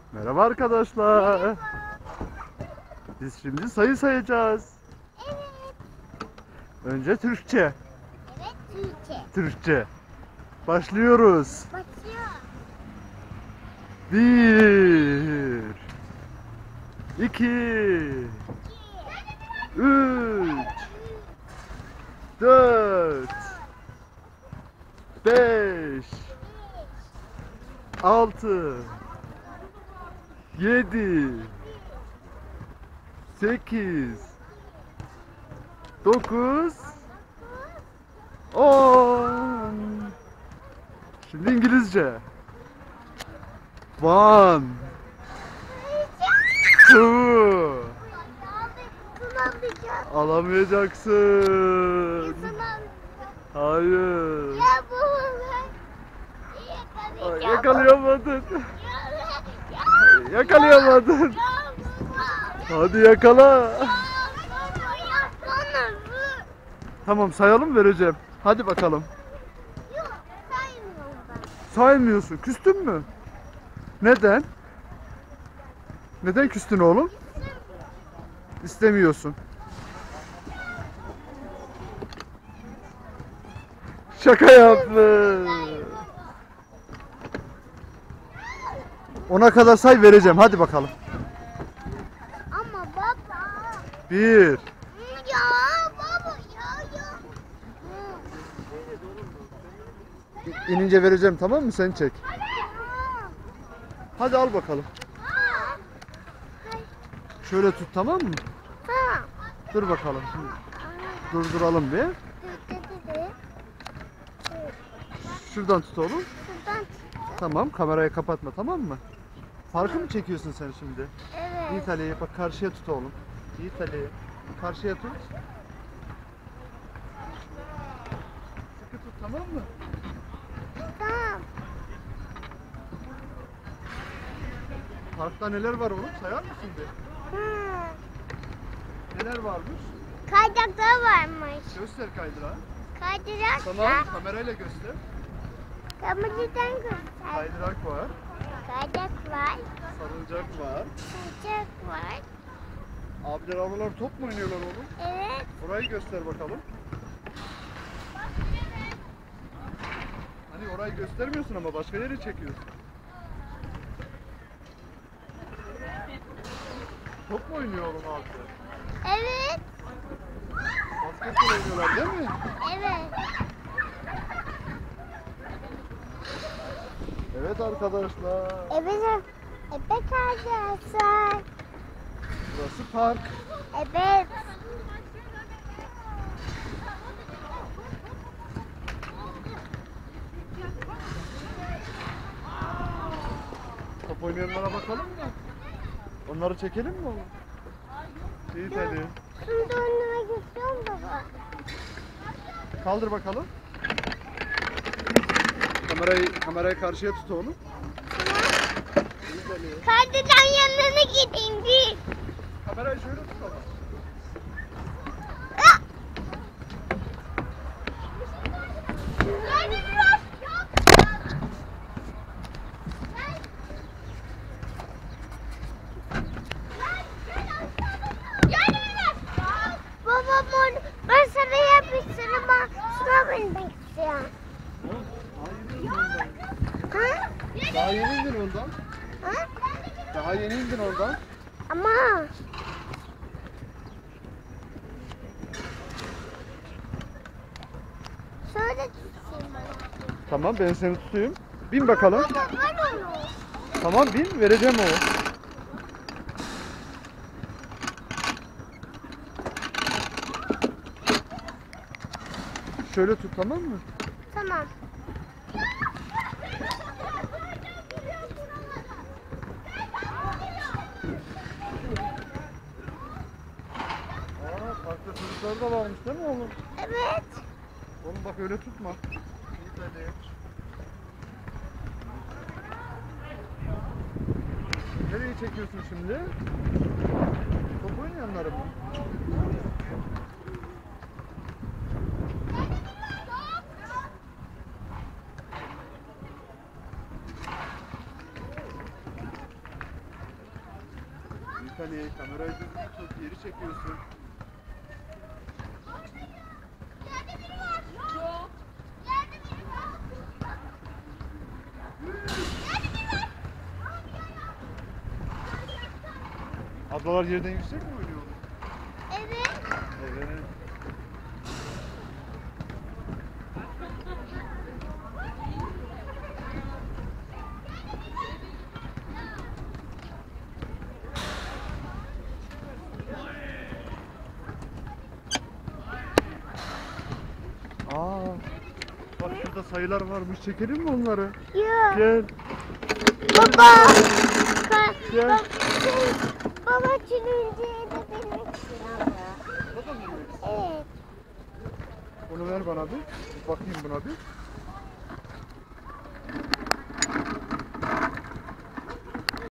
Merhaba arkadaşlar. Biz şimdi sayı sayacağız. Evet. Önce Türkçe. Evet, Türkçe. Türkçe. Başlıyoruz. Başlıyor. 1 2 3 4 5 6 7 8 9 10. Şimdi İngilizce. 1 2 Alamayacaksın. Hayır. Ya bu Ay, yakalayamadın. Yakalayamadın. Hadi yakala. Tamam sayalım vereceğim. Hadi bakalım. Saymıyorsun. Küstün mü? Neden? Neden küstün oğlum? İstemiyorsun. Şaka yaptım. Ona kadar say vereceğim. Hadi bakalım. Ama baba. 1 Ya baba ya. İnince vereceğim, tamam mı? Sen çek. Hadi al bakalım. Şöyle tut, tamam mı? Tamam. Dur bakalım. Şimdi durduralım bir. Şuradan tut oğlum. Şuradan. Tamam, kamerayı kapatma, tamam mı? Farkı mı çekiyorsun sen şimdi? Evet. Yiğit Ali'yi bak, karşıya tut oğlum. Yiğit Ali'yi karşıya tut. Sıkı tut, tamam mı? Tamam. Parkta neler var oğlum? Sayar mısın bir? Neler varmış? Kaydıraklar varmış. Göster kaydırağı. Kaydırak. Tamam, kamerayla göster. Kameradan göster. Kaydırak var. Kaydırak var. Salıncak var. Kaydırak var. Abiler ablalar top mu oynuyorlar oğlum? Evet. Orayı göster bakalım. Hani orayı göstermiyorsun ama başka yere çekiyorsun. Top mu oynuyor oğlum abiler? Evet. Basketbol oynuyorlar değil mi? Evet. Evet arkadaşlar. Evet. Evet arkadaşlar. Burası park. Evet. Top oynayanlara bakalım mı? Onları çekelim mi oğlum? İyi hadi. Şimdi önüme gidiyorum baba. Kaldır bakalım. Kamerayı karşıya tut oğlum. İyi hadi. Kaydıran yanına gideyim bir. Kamerayı şöyle tut ama. Babam ben sana yapıştırım ama şuna binmek istiyorum. Ha? Daha yeni indin ondan. Ha? Daha yeni indin ondan. Ama şöyle tutayım. Tamam, ben seni tutayım. Bin bakalım. Baba ver onu. Tamam, bin, vereceğim o. Şöyle tut, tamam mı? Tamam. Aa, farklı çocuklar da varmış değil mi oğlum? Evet. Oğlum bak öyle tutma. İyi hadi. Nereye çekiyorsun şimdi? Top oynayanları mı? çek Ali. Kamerayı düzgün tut. Geri çekiyorsun. Ablalar yerden yüksek mi oynuyor? Evet. Evet. Aa, bak şurada sayılar varmış. Çekelim mi onları? Yok. Gel. Baba. Gel. Baba çürünceye de benim Baba mı? Evet. Onu ver bana bir. Bakayım buna bir.